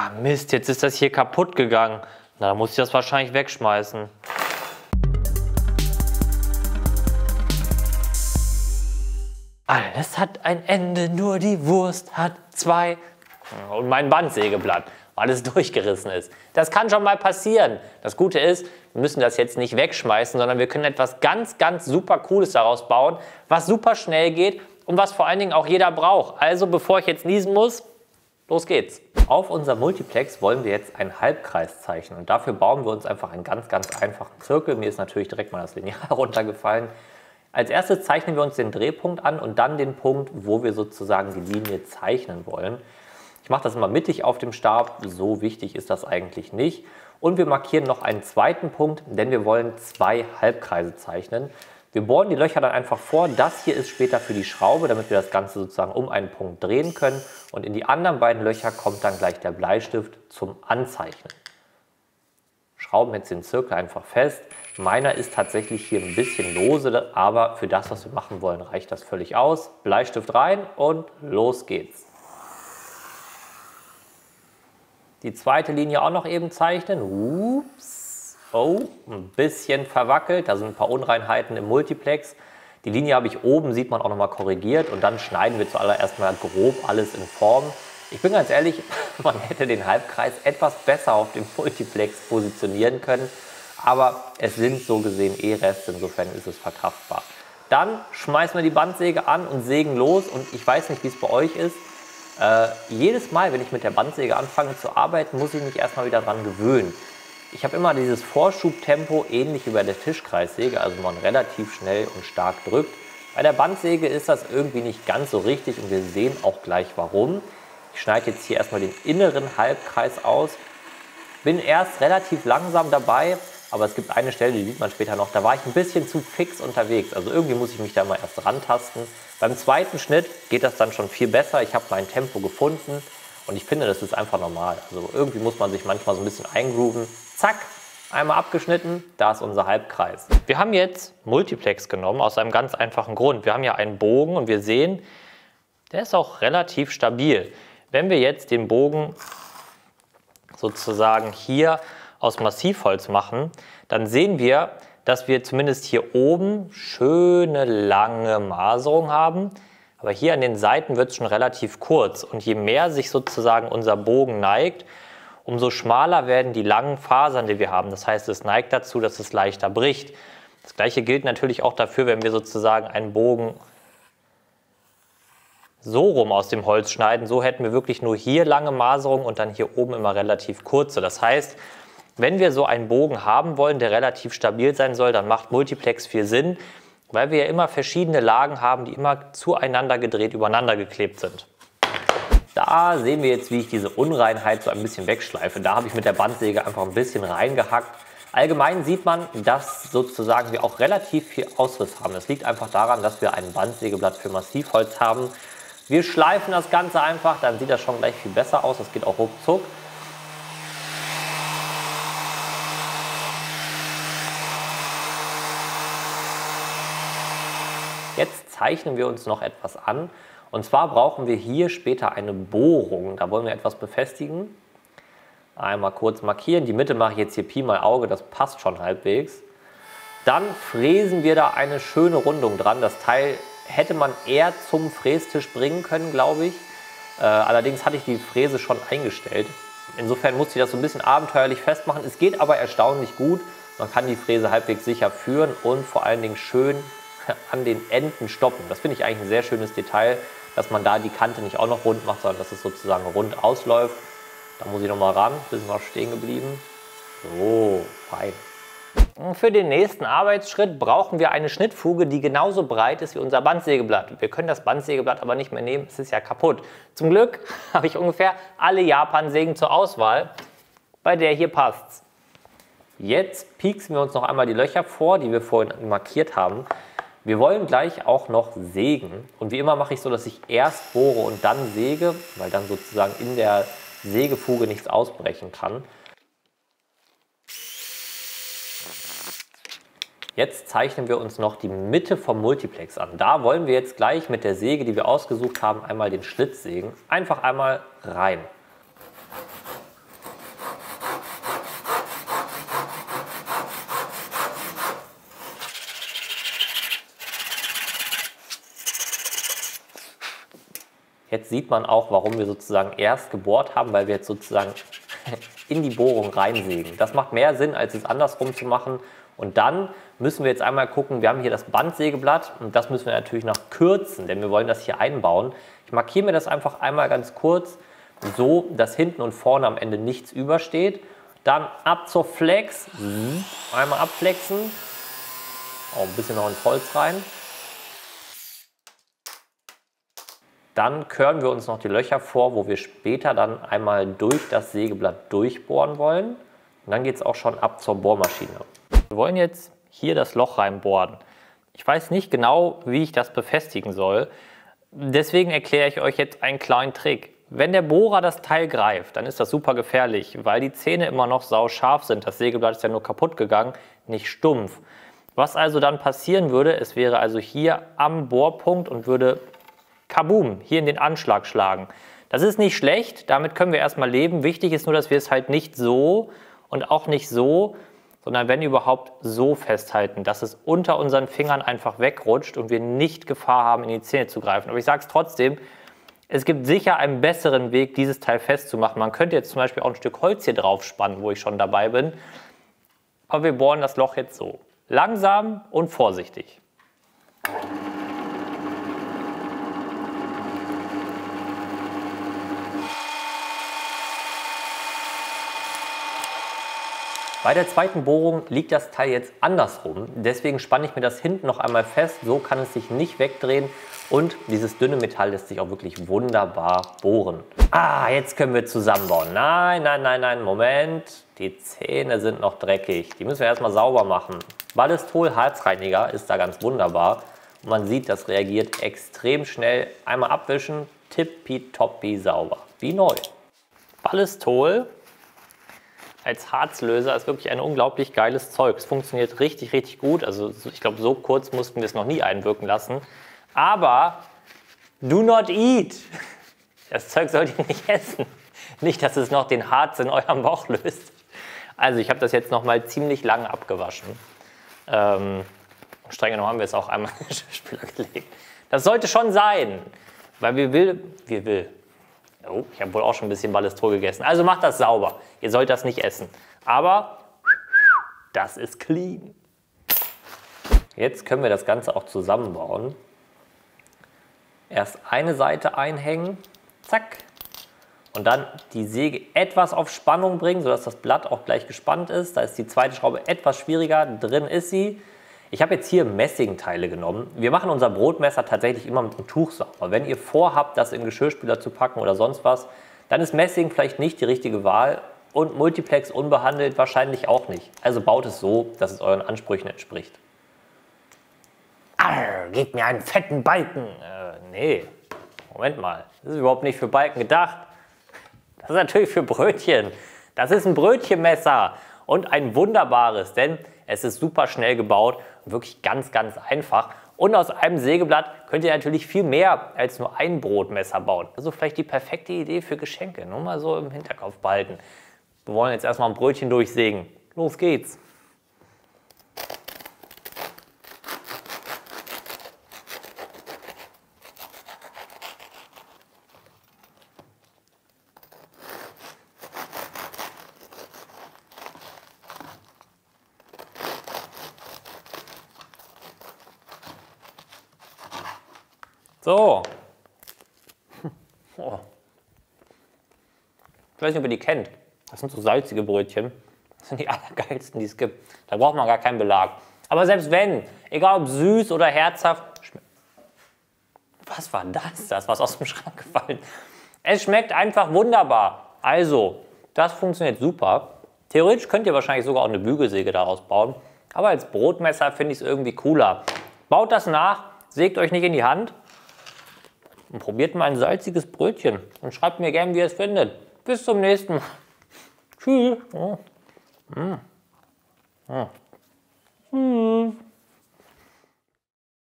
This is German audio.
Ah, Mist, jetzt ist das hier kaputt gegangen. Na, dann muss ich das wahrscheinlich wegschmeißen. Alles hat ein Ende, nur die Wurst hat zwei. Und mein Bandsägeblatt, weil es durchgerissen ist. Das kann schon mal passieren. Das Gute ist, wir müssen das jetzt nicht wegschmeißen, sondern wir können etwas ganz, ganz super Cooles daraus bauen, was super schnell geht und was vor allen Dingen auch jeder braucht. Also bevor ich jetzt niesen muss, los geht's. Auf unserem Multiplex wollen wir jetzt einen Halbkreis zeichnen und dafür bauen wir uns einfach einen ganz, ganz einfachen Zirkel. Mir ist natürlich direkt mal das Lineal runtergefallen. Als erstes zeichnen wir uns den Drehpunkt an und dann den Punkt, wo wir sozusagen die Linie zeichnen wollen. Ich mache das immer mittig auf dem Stab, so wichtig ist das eigentlich nicht. Und wir markieren noch einen zweiten Punkt, denn wir wollen zwei Halbkreise zeichnen. Wir bohren die Löcher dann einfach vor. Das hier ist später für die Schraube, damit wir das Ganze sozusagen um einen Punkt drehen können. Und in die anderen beiden Löcher kommt dann gleich der Bleistift zum Anzeichnen. Schrauben jetzt den Zirkel einfach fest. Meiner ist tatsächlich hier ein bisschen lose, aber für das, was wir machen wollen, reicht das völlig aus. Bleistift rein und los geht's. Die zweite Linie auch noch eben zeichnen. Ups. Oh, ein bisschen verwackelt. Da sind ein paar Unreinheiten im Multiplex. Die Linie habe ich oben, sieht man auch noch mal korrigiert. Und dann schneiden wir zuallererst mal grob alles in Form. Ich bin ganz ehrlich, man hätte den Halbkreis etwas besser auf dem Multiplex positionieren können. Aber es sind so gesehen Reste, insofern ist es verkraftbar. Dann schmeißen wir die Bandsäge an und sägen los. Und ich weiß nicht, wie es bei euch ist. Jedes Mal, wenn ich mit der Bandsäge anfange zu arbeiten, muss ich mich erstmal wieder daran gewöhnen. Ich habe immer dieses Vorschubtempo, ähnlich wie bei der Tischkreissäge, also man relativ schnell und stark drückt. Bei der Bandsäge ist das irgendwie nicht ganz so richtig und wir sehen auch gleich warum. Ich schneide jetzt hier erstmal den inneren Halbkreis aus. Bin erst relativ langsam dabei, aber es gibt eine Stelle, die sieht man später noch, da war ich ein bisschen zu fix unterwegs. Also irgendwie muss ich mich da mal erst rantasten. Beim zweiten Schnitt geht das dann schon viel besser. Ich habe mein Tempo gefunden und ich finde, das ist einfach normal. Also irgendwie muss man sich manchmal so ein bisschen eingrooven. Zack, einmal abgeschnitten, da ist unser Halbkreis. Wir haben jetzt Multiplex genommen aus einem ganz einfachen Grund. Wir haben ja einen Bogen und wir sehen, der ist auch relativ stabil. Wenn wir jetzt den Bogen sozusagen hier aus Massivholz machen, dann sehen wir, dass wir zumindest hier oben schöne lange Maserung haben. Aber hier an den Seiten wird es schon relativ kurz. Und je mehr sich sozusagen unser Bogen neigt, umso schmaler werden die langen Fasern, die wir haben. Das heißt, es neigt dazu, dass es leichter bricht. Das gleiche gilt natürlich auch dafür, wenn wir sozusagen einen Bogen so rum aus dem Holz schneiden. So hätten wir wirklich nur hier lange Maserung und dann hier oben immer relativ kurze. Das heißt, wenn wir so einen Bogen haben wollen, der relativ stabil sein soll, dann macht Multiplex viel Sinn, weil wir ja immer verschiedene Lagen haben, die immer zueinander gedreht, übereinander geklebt sind. Da sehen wir jetzt, wie ich diese Unreinheit so ein bisschen wegschleife. Da habe ich mit der Bandsäge einfach ein bisschen reingehackt. Allgemein sieht man, dass sozusagen wir auch relativ viel Ausriss haben. Das liegt einfach daran, dass wir ein Bandsägeblatt für Massivholz haben. Wir schleifen das Ganze einfach, dann sieht das schon gleich viel besser aus. Das geht auch ruckzuck. Jetzt zeichnen wir uns noch etwas an. Und zwar brauchen wir hier später eine Bohrung. Da wollen wir etwas befestigen. Einmal kurz markieren. Die Mitte mache ich jetzt hier Pi mal Auge, das passt schon halbwegs. Dann fräsen wir da eine schöne Rundung dran. Das Teil hätte man eher zum Frästisch bringen können, glaube ich. Allerdings hatte ich die Fräse schon eingestellt. Insofern musste ich das so ein bisschen abenteuerlich festmachen. Es geht aber erstaunlich gut. Man kann die Fräse halbwegs sicher führen und vor allen Dingen schön an den Enden stoppen. Das finde ich eigentlich ein sehr schönes Detail, dass man da die Kante nicht auch noch rund macht, sondern dass es sozusagen rund ausläuft. Da muss ich noch mal ran, bisschen noch stehen geblieben. So, fein. Für den nächsten Arbeitsschritt brauchen wir eine Schnittfuge, die genauso breit ist wie unser Bandsägeblatt. Wir können das Bandsägeblatt aber nicht mehr nehmen, es ist ja kaputt. Zum Glück habe ich ungefähr alle Japan-Sägen zur Auswahl. Bei der hier passt's. Jetzt pieksen wir uns noch einmal die Löcher vor, die wir vorhin markiert haben. Wir wollen gleich auch noch sägen und wie immer mache ich so, dass ich erst bohre und dann säge, weil dann sozusagen in der Sägefuge nichts ausbrechen kann. Jetzt zeichnen wir uns noch die Mitte vom Multiplex an. Da wollen wir jetzt gleich mit der Säge, die wir ausgesucht haben, einmal den Schlitz sägen. Einfach einmal rein. Jetzt sieht man auch, warum wir sozusagen erst gebohrt haben, weil wir jetzt sozusagen in die Bohrung reinsägen. Das macht mehr Sinn, als es andersrum zu machen. Und dann müssen wir jetzt einmal gucken, wir haben hier das Bandsägeblatt und das müssen wir natürlich noch kürzen, denn wir wollen das hier einbauen. Ich markiere mir das einfach einmal ganz kurz, so dass hinten und vorne am Ende nichts übersteht. Dann ab zur Flex, einmal abflexen, auch ein bisschen noch ins Holz rein. Dann körnen wir uns noch die Löcher vor, wo wir später dann einmal durch das Sägeblatt durchbohren wollen. Und dann geht es auch schon ab zur Bohrmaschine. Wir wollen jetzt hier das Loch reinbohren. Ich weiß nicht genau, wie ich das befestigen soll. Deswegen erkläre ich euch jetzt einen kleinen Trick. Wenn der Bohrer das Teil greift, dann ist das super gefährlich, weil die Zähne immer noch sauscharf sind. Das Sägeblatt ist ja nur kaputt gegangen, nicht stumpf. Was also dann passieren würde, es wäre also hier am Bohrpunkt und würde kaboom, hier in den Anschlag schlagen. Das ist nicht schlecht, damit können wir erstmal leben. Wichtig ist nur, dass wir es halt nicht so und auch nicht so, sondern wenn überhaupt so festhalten, dass es unter unseren Fingern einfach wegrutscht und wir nicht Gefahr haben, in die Zähne zu greifen. Aber ich sage es trotzdem, es gibt sicher einen besseren Weg, dieses Teil festzumachen. Man könnte jetzt zum Beispiel auch ein Stück Holz hier drauf spannen, wo ich schon dabei bin. Aber wir bohren das Loch jetzt so. Langsam und vorsichtig. Bei der zweiten Bohrung liegt das Teil jetzt andersrum, deswegen spanne ich mir das hinten noch einmal fest, so kann es sich nicht wegdrehen und dieses dünne Metall lässt sich auch wirklich wunderbar bohren. Ah, jetzt können wir zusammenbauen. Nein, nein, nein, nein, Moment, die Zähne sind noch dreckig, die müssen wir erstmal sauber machen. Ballistol Harzreiniger ist da ganz wunderbar und man sieht, das reagiert extrem schnell. Einmal abwischen, tippitoppi sauber, wie neu. Ballistol als Harzlöser ist wirklich ein unglaublich geiles Zeug. Es funktioniert richtig, richtig gut. Also ich glaube, so kurz mussten wir es noch nie einwirken lassen. Aber do not eat. Das Zeug sollt ihr nicht essen. Nicht, dass es noch den Harz in eurem Bauch löst. Also ich habe das jetzt noch mal ziemlich lange abgewaschen. Streng genommen haben wir es auch einmal in den Geschirrspüler gelegt. Das sollte schon sein, weil wir will. Oh, ich habe wohl auch schon ein bisschen Ballistol gegessen. Also macht das sauber. Ihr sollt das nicht essen. Aber das ist clean. Jetzt können wir das Ganze auch zusammenbauen. Erst eine Seite einhängen. Zack. Und dann die Säge etwas auf Spannung bringen, sodass das Blatt auch gleich gespannt ist. Da ist die zweite Schraube etwas schwieriger. Drin ist sie. Ich habe jetzt hier Messingteile genommen. Wir machen unser Brotmesser tatsächlich immer mit einem Tuch sauber. Wenn ihr vorhabt, das in den Geschirrspüler zu packen oder sonst was, dann ist Messing vielleicht nicht die richtige Wahl und Multiplex unbehandelt wahrscheinlich auch nicht. Also baut es so, dass es euren Ansprüchen entspricht. Arr, gebt mir einen fetten Balken. Nee, Moment mal, das ist überhaupt nicht für Balken gedacht. Das ist natürlich für Brötchen. Das ist ein Brötchenmesser und ein wunderbares, denn es ist super schnell gebaut und wirklich ganz, ganz einfach. Und aus einem Sägeblatt könnt ihr natürlich viel mehr als nur ein Brotmesser bauen. Also vielleicht die perfekte Idee für Geschenke. Nur mal so im Hinterkopf behalten. Wir wollen jetzt erstmal ein Brötchen durchsägen. Los geht's. So. Oh. Ich weiß nicht, ob ihr die kennt. Das sind so salzige Brötchen. Das sind die allergeilsten, die es gibt. Da braucht man gar keinen Belag. Aber selbst wenn, egal ob süß oder herzhaft, was war das? Das ist aus dem Schrank gefallen. Es schmeckt einfach wunderbar. Also, das funktioniert super. Theoretisch könnt ihr wahrscheinlich sogar auch eine Bügelsäge daraus bauen. Aber als Brotmesser finde ich es irgendwie cooler. Baut das nach, sägt euch nicht in die Hand. Und probiert mal ein salziges Brötchen und schreibt mir gerne, wie ihr es findet. Bis zum nächsten Mal. Tschüss.